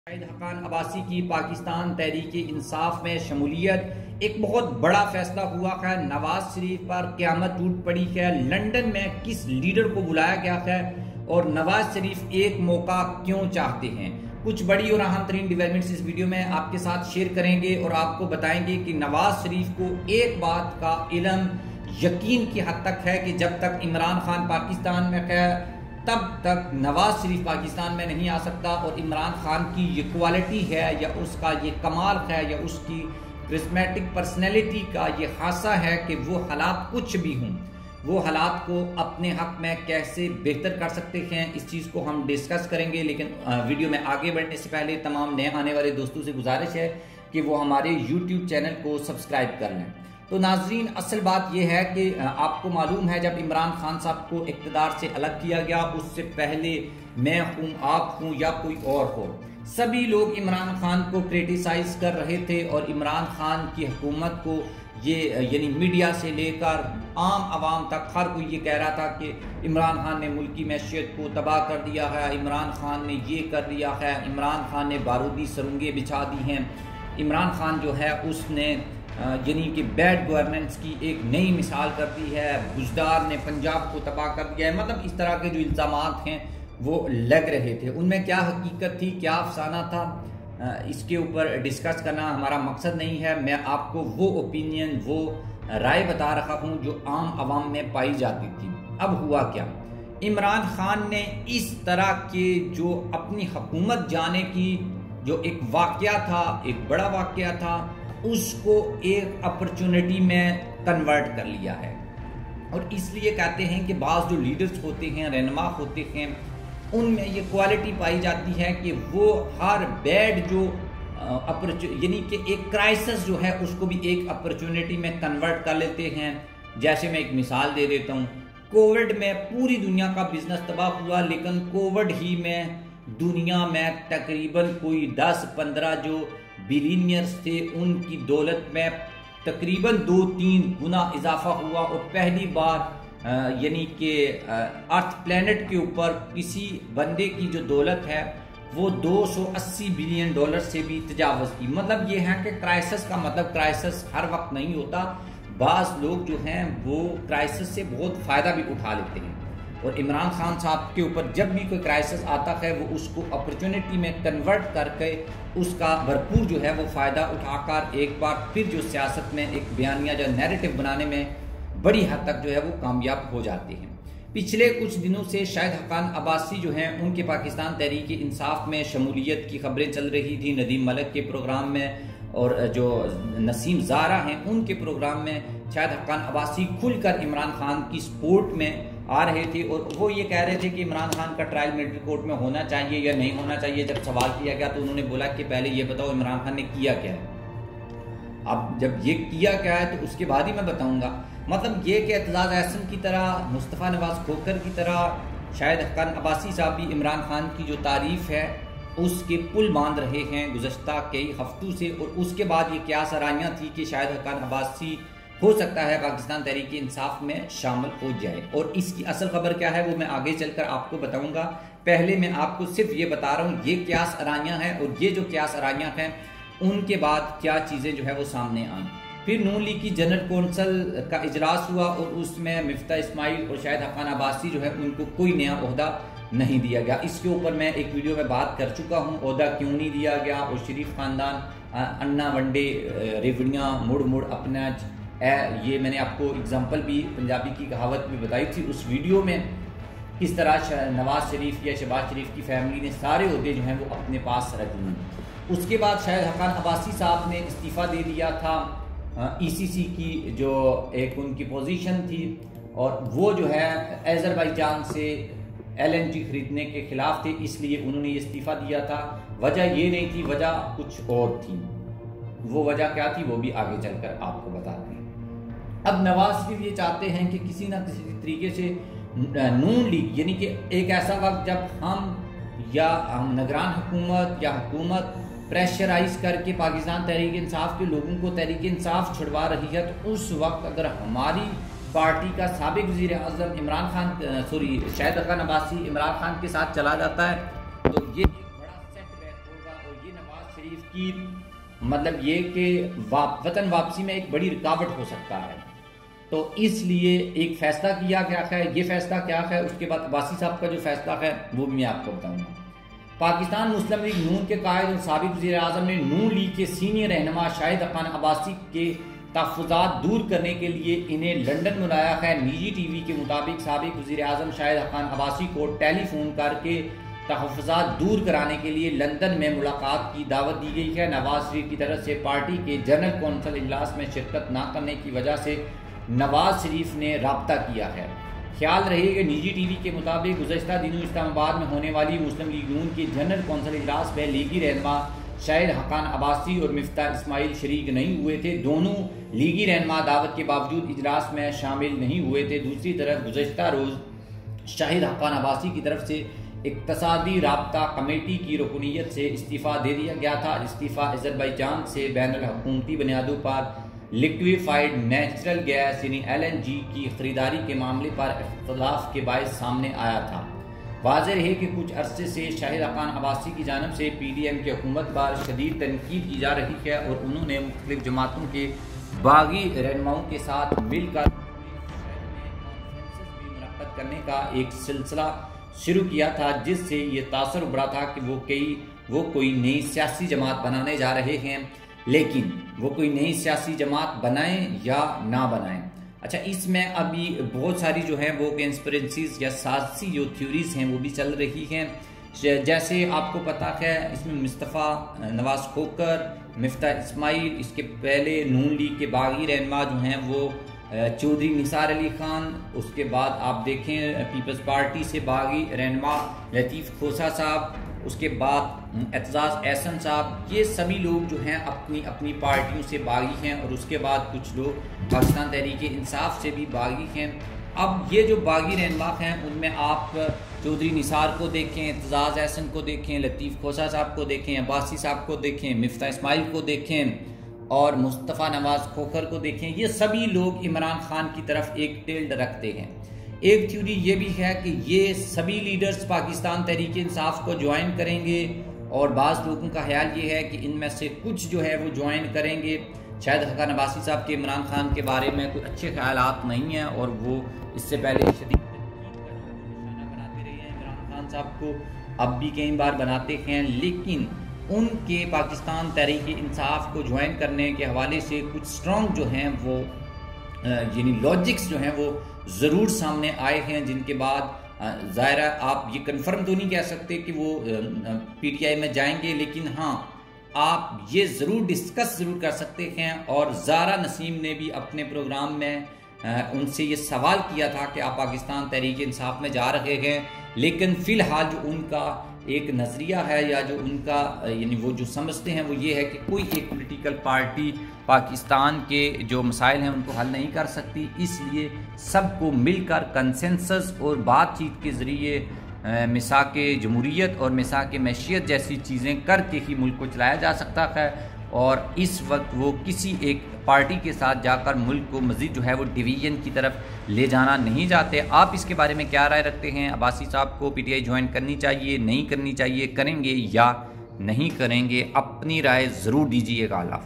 शाहिद हक्कान अब्बासी की पाकिस्तान तहरीक इंसाफ में शमूलियत एक बहुत बड़ा फैसला हुआ है। नवाज शरीफ पर क़यामत टूट पड़ी है। लंदन में किस लीडर को बुलाया गया है और नवाज शरीफ एक मौका क्यों चाहते हैं। कुछ बड़ी और अहम तरीन डेवलपमेंट्स इस वीडियो में आपके साथ शेयर करेंगे और आपको बताएंगे कि नवाज शरीफ को एक बात का इल्म यकीन की हद तक है कि जब तक इमरान खान पाकिस्तान में है तब तक नवाज शरीफ पाकिस्तान में नहीं आ सकता। और इमरान खान की ये क्वालिटी है या उसका ये कमाल है या उसकी क्रिस्मेटिक पर्सनैलिटी का ये खासा है कि वो हालात कुछ भी हों, वो हालात को अपने हक में कैसे बेहतर कर सकते हैं, इस चीज़ को हम डिस्कस करेंगे। लेकिन वीडियो में आगे बढ़ने से पहले तमाम नए आने वाले दोस्तों से गुजारिश है कि वो हमारे YouTube चैनल को सब्सक्राइब कर लें। तो नाजरीन, असल बात यह है कि आपको मालूम है जब इमरान खान साहब को इक़्तिदार से अलग किया गया, उससे पहले मैं हूँ, आप हूँ या कोई और हो, सभी लोग इमरान खान को क्रिटिसाइज कर रहे थे और इमरान खान की हुकूमत को ये यानी मीडिया से लेकर आम आवाम तक हर कोई ये कह रहा था कि इमरान खान ने मुल्की मैशियत को तबाह कर दिया है, इमरान खान ने ये कर दिया है, इमरान खान ने बारूदी सुरंगें बिछा दी हैं, इमरान खान जो है उसने यानी कि बैड गवर्नेंस की एक नई मिसाल कर दी है, बुजदार ने पंजाब को तबाह कर दिया है। मतलब इस तरह के जो इल्ज़ामात हैं वो लग रहे थे, उनमें क्या हकीकत थी, क्या अफसाना था, इसके ऊपर डिस्कस करना हमारा मकसद नहीं है। मैं आपको वो ओपिनियन, वो राय बता रहा हूँ जो आम आवाम में पाई जाती थी। अब हुआ क्या, इमरान खान ने इस तरह के जो अपनी हुकूमत जाने की जो एक वाक़या था, एक बड़ा वाक़या था, उसको एक अपॉर्चुनिटी में कन्वर्ट कर लिया है। और इसलिए कहते हैं कि बाज़ जो लीडर्स होते हैं, रहनुमा होते हैं, उनमें ये क्वालिटी पाई जाती है कि वो हर बैड जो यानी कि एक क्राइसिस जो है उसको भी एक अपॉर्चुनिटी में कन्वर्ट कर लेते हैं। जैसे मैं एक मिसाल दे देता हूँ, कोविड में पूरी दुनिया का बिजनेस तबाह हुआ, लेकिन कोविड ही में दुनिया में तकरीबन कोई 10-15 जो बिलियनियर्स थे उनकी दौलत में तकरीबन 2-3 गुना इजाफा हुआ। और पहली बार यानी कि अर्थ प्लैनेट के ऊपर किसी बंदे की जो दौलत है वो 280 बिलियन डॉलर से भी तजावज़ की। मतलब ये है कि क्राइसिस का मतलब क्राइसिस हर वक्त नहीं होता, बाज़ लोग जो हैं वो क्राइसिस से बहुत फ़ायदा भी उठा लेते हैं। और इमरान खान साहब के ऊपर जब भी कोई क्राइसिस आता है वो उसको अपॉर्चुनिटी में कन्वर्ट करके उसका भरपूर जो है वो फ़ायदा उठाकर एक बार फिर जो सियासत में एक बयानिया जो नैरेटिव बनाने में बड़ी हद तक जो है वो कामयाब हो जाते हैं। पिछले कुछ दिनों से शाहिद हक्कान अब्बासी जो हैं उनके पाकिस्तान तहरीक इंसाफ में शमूलियत की खबरें चल रही थी। नदीम मलिक के प्रोग्राम में और जो नसीम ज़ारा हैं उनके प्रोग्राम में शाहिद हक्कान अब्बासी खुलकर इमरान खान की सपोर्ट में आ रहे थे और वो ये कह रहे थे कि इमरान खान का ट्रायल मिलिट्री कोर्ट में होना चाहिए या नहीं होना चाहिए। जब सवाल किया गया तो उन्होंने बोला कि पहले ये बताओ इमरान खान ने किया क्या है। अब जब ये किया क्या है तो उसके बाद ही मैं बताऊंगा। मतलब ये कि एतजाज़ एहसन की तरह, मुस्तफ़ा नवाज खोखर की तरह शाहिद हक्कान अब्बासी साहब भी इमरान खान की जो तारीफ़ है उसके पुल बांध रहे हैं गुज़श्ता कई हफ्तों से। और उसके बाद ये क्या सराहियाँ थी कि शाहिद हक्कान अब्बासी हो सकता है पाकिस्तान तहरीक इंसाफ में शामिल हो जाए। और इसकी असल खबर क्या है वो मैं आगे चलकर आपको बताऊंगा। पहले मैं आपको सिर्फ ये बता रहा हूँ ये क्या सराहियाँ हैं और ये जो क्या सराहियाँ हैं उनके बाद क्या चीज़ें जो है वो सामने आई। फिर नून लीग की जनरल कौंसिल का इजलास हुआ और उसमें मिफ्ता इस्माइल और शाहिद हक्कान अब्बासी जो है उनको कोई नया ओहदा नहीं दिया गया। इसके ऊपर मैं एक वीडियो में बात कर चुका हूँ, ओहदा क्यों नहीं दिया गया। और शरीफ ख़ानदान अन्ना वनडे रेवड़ियाँ मुड़ मुड़ अपना ये मैंने आपको एग्जाम्पल भी पंजाबी की कहावत भी बताई थी उस वीडियो में, किस तरह नवाज शरीफ या शहबाज शरीफ की फैमिली ने सारे ओहदे जो हैं वो अपने पास रख लिए। उसके बाद शाहिद हक्कान अब्बासी साहब ने इस्तीफ़ा दे दिया था ECC की जो एक उनकी पोजीशन थी और वो जो है अज़रबैजान से LNG खरीदने के ख़िलाफ़ थे, इसलिए उन्होंने इस्तीफ़ा दिया था। वजह ये नहीं थी, वजह कुछ और थी। वो वजह क्या थी वो भी आगे चलकर आपको बताते हैं। अब नवाज शरीफ ये चाहते हैं कि किसी ना किसी तरीके से नून लीग यानी कि एक ऐसा वक्त जब हम निगरान हुकूमत या हुकूमत प्रेशराइज करके पाकिस्तान तहरीक इंसाफ के लोगों को तहरीक इंसाफ छुड़वा रही है तो उस वक्त अगर हमारी पार्टी का साबिक वज़ीर आज़म शाहिद हक्कान अब्बासी इमरान खान के साथ चला जाता है तो ये एक बड़ा सेटबैक होगा और ये नवाज शरीफ की मतलब ये कि वतन वापसी में एक बड़ी रुकावट हो सकता है। तो इसलिए एक फैसला किया गया है। ये फैसला क्या है, उसके बाद अब्बासी साहब का जो फैसला है वो मैं आपको बताऊंगा। पाकिस्तान मुस्लिम लीग नून के कायद और साबिक वज़ीर आज़म ने नून लीग के सीनियर रहनुमा शाहिद हक़ान अब्बासी के तहफ़्फ़ुज़ात दूर करने के लिए इन्हें लंदन बुलाया है। निजी टीवी के मुताबिक साबिक वज़ीर आज़म शाहिद हक़ान अब्बासी को टेलीफोन करके तहफ़्फ़ुज़ात दूर कराने के लिए लंदन में मुलाकात की दावत दी गई है। नवाज शरीफ की तरफ से पार्टी के जनरल कौंसिल इजलास में शिरकत न करने की वजह से नवाज शरीफ ने राब्ता किया है। ख्याल रहे कि निजी टीवी के मुताबिक गुज़श्ता दिनों इस्लामाबाद में होने वाली मुस्लिम लीग नून के जनरल कौंसिल इजलास में लीगी रहनुमा शाहिद हक़ान अब्बासी और मिफ्ताह इस्माइल शरीक नहीं हुए थे। दोनों लीगी रहनुमा दावत के बावजूद इजलास में शामिल नहीं हुए थे। दूसरी तरफ गुज़श्ता रोज़ शाहिद हक़ान अब्बासी की तरफ से इक़्तिसादी राब्ता कमेटी की रुकनीत से इस्तीफ़ा दे दिया गया था। इस्तीफ़ा अज़रबैजान से बैनुल हुकूमती बुनियादों पर लिक्विफाइड नेचुरल गैस यानी LNG की खरीदारी के मामले पर इख्तिलाफ के बायस सामने आया था। वाज़ेह है कि कुछ अरसे से शाहिद हक़ान अब्बासी की जानिब से PDM की हुकूमत पर शदीद तनकीद की जा रही है और उन्होंने मुख्तलिफ जमातों के बागी रहनुमाओं के साथ मिलकर भी मुनक़्क़द करने का एक सिलसिला शुरू किया था, जिससे ये तासर उभरा था कि वो कोई नई सियासी जमात बनाने जा रहे हैं। लेकिन वो कोई नई सियासी जमात बनाएं या ना बनाएं, अच्छा इसमें अभी बहुत सारी जो है वो कंस्पिरेसीज या साजिशी जो थ्योरीज हैं वो भी चल रही हैं। जैसे आपको पता है इसमें मुस्तफ़ा नवाज खोकर, मिफ्ताह इस्माइल, इसके पहले नून लीग के बागी रहनुमा जो हैं वो चौधरी निसार अली खान, उसके बाद आप देखें पीपल्स पार्टी से बागी रहनुमा लतीफ़ खोसा साहब, उसके बाद एतजाज़ एहसन साहब, ये सभी लोग जो हैं अपनी अपनी पार्टियों से बागी हैं। और उसके बाद कुछ लोग पाकिस्तान तहरीक इंसाफ से भी बागी हैं। अब ये जो बागी रहनुमा हैं उनमें आप चौधरी निसार को देखें, एतजाज़ एहसन को देखें, लतीफ़ खोसा साहब को देखें, अब्बासी साहब को देखें, मिफ्ताह इस्माइल को देखें और मुस्तफ़ा नवाज खोखर को देखें, ये सभी लोग इमरान खान की तरफ एक टिल्ड रखते हैं। एक थ्योरी ये भी है कि ये सभी लीडर्स पाकिस्तान तहरीक इंसाफ को ज्वाइन करेंगे और बाज़ लोगों का ख्याल ये है कि इनमें से कुछ जो है वो ज्वाइन करेंगे। शाहिद हक़ान अब्बासी साहब के इमरान खान के बारे में कोई अच्छे ख्यालात नहीं हैं और वो इससे पहले शदीद निशाना बनाते रहे हैं इमरान खान साहब को, अब भी कई बार बनाते हैं। लेकिन उनके पाकिस्तान तहरीक इंसाफ को ज्वाइन करने के हवाले से कुछ स्ट्रॉन्ग जो हैं वो यानी लॉजिक्स जो हैं वो ज़रूर सामने आए हैं, जिनके बाद ज़ाहिर आप ये कंफर्म तो नहीं कह सकते कि वो PTI में जाएंगे, लेकिन हाँ आप ये ज़रूर डिस्कस ज़रूर कर सकते हैं। और ज़ारा नसीम ने भी अपने प्रोग्राम में उनसे ये सवाल किया था कि आप पाकिस्तान तहरीक इंसाफ में जा रहे हैं, लेकिन फ़िलहाल जो उनका एक नज़रिया है या जो उनका यानी वो जो समझते हैं वो ये है कि कोई एक पॉलिटिकल पार्टी पाकिस्तान के जो मसाइल हैं उनको हल नहीं कर सकती, इसलिए सबको मिलकर कंसेंसस और बातचीत के ज़रिए मिसाक जमहूरियत और मिसाक मैशियत जैसी चीज़ें करके ही मुल्क को चलाया जा सकता है। और इस वक्त वो किसी एक पार्टी के साथ जाकर मुल्क को मज़ीद जो है वो डिवीज़न की तरफ ले जाना नहीं चाहते। आप इसके बारे में क्या राय रखते हैं? अब्बासी साहब को PTI ज्वाइन करनी चाहिए, नहीं करनी चाहिए, करेंगे या नहीं करेंगे? अपनी राय ज़रूर दीजिएगा।